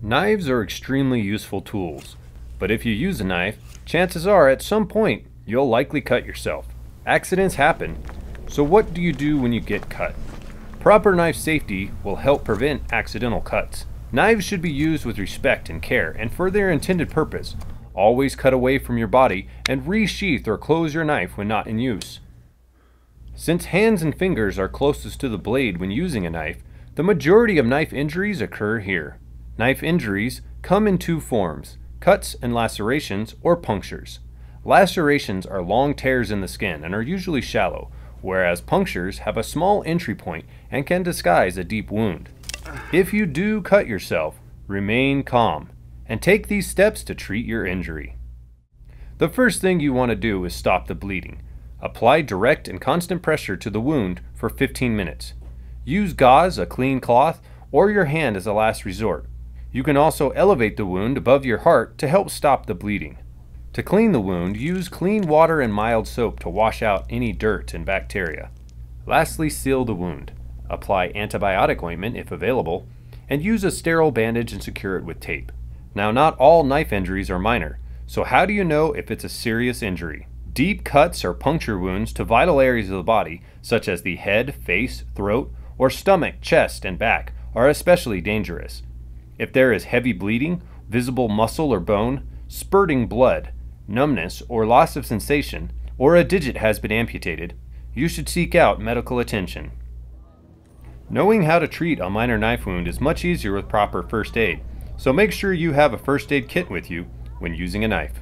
Knives are extremely useful tools, but if you use a knife, chances are at some point you'll likely cut yourself. Accidents happen, so what do you do when you get cut? Proper knife safety will help prevent accidental cuts. Knives should be used with respect and care and for their intended purpose. Always cut away from your body and resheath or close your knife when not in use. Since hands and fingers are closest to the blade when using a knife, the majority of knife injuries occur here. Knife injuries come in two forms: cuts and lacerations or punctures. Lacerations are long tears in the skin and are usually shallow, whereas punctures have a small entry point and can disguise a deep wound. If you do cut yourself, remain calm and take these steps to treat your injury. The first thing you want to do is stop the bleeding. Apply direct and constant pressure to the wound for 15 minutes. Use gauze, a clean cloth, or your hand as a last resort. You can also elevate the wound above your heart to help stop the bleeding. To clean the wound, use clean water and mild soap to wash out any dirt and bacteria. Lastly, seal the wound. Apply antibiotic ointment if available, and use a sterile bandage and secure it with tape. Now, not all knife injuries are minor, so how do you know if it's a serious injury? Deep cuts or puncture wounds to vital areas of the body, such as the head, face, throat, or stomach, chest, and back, are especially dangerous. If there is heavy bleeding, visible muscle or bone, spurting blood, numbness or loss of sensation, or a digit has been amputated, you should seek out medical attention. Knowing how to treat a minor knife wound is much easier with proper first aid, so make sure you have a first aid kit with you when using a knife.